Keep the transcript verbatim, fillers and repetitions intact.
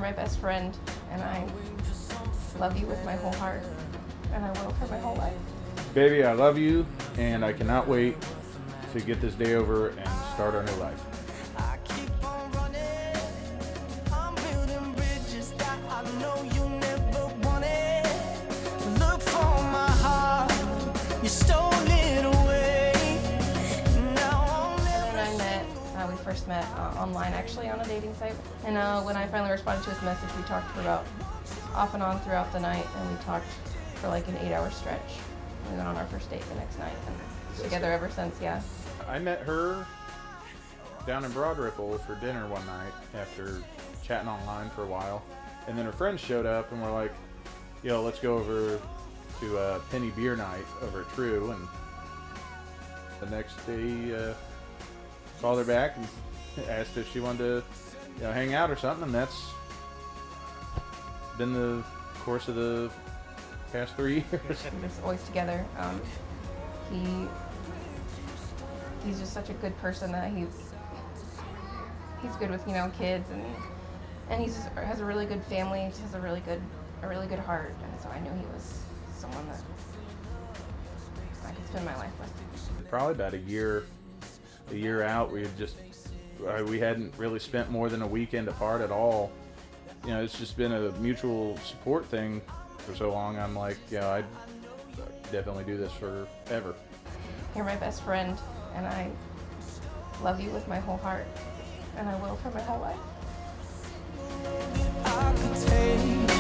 my best friend, and I love you with my whole heart, and I will for my whole life. Baby, I love you, and I cannot wait to get this day over and start our new life. We first met uh, online, actually, on a dating site. And uh, when I finally responded to his message, we talked for about off and on throughout the night, and we talked for like an eight-hour stretch. We went on our first date the next night, and together ever since, yeah. I met her down in Broad Ripple for dinner one night after chatting online for a while, and then her friends showed up and were like, yo, let's go over to a Penny Beer Night over at True, and the next day, uh, called her back and asked if she wanted to, you know, hang out or something, and that's been the course of the past three years. We're just always together. Um, he he's just such a good person that he's he's good with, you know, kids, and and he's just, has a really good family. He has a really good a really good heart, and so I knew he was someone that I could spend my life with. Probably about a year. A year out, we had just uh, we hadn't really spent more than a weekend apart at all. You know, it's just been a mutual support thing for so long. I'm like, yeah, I'd definitely do this forever. You're my best friend, and I love you with my whole heart, and I will for my whole life. I could take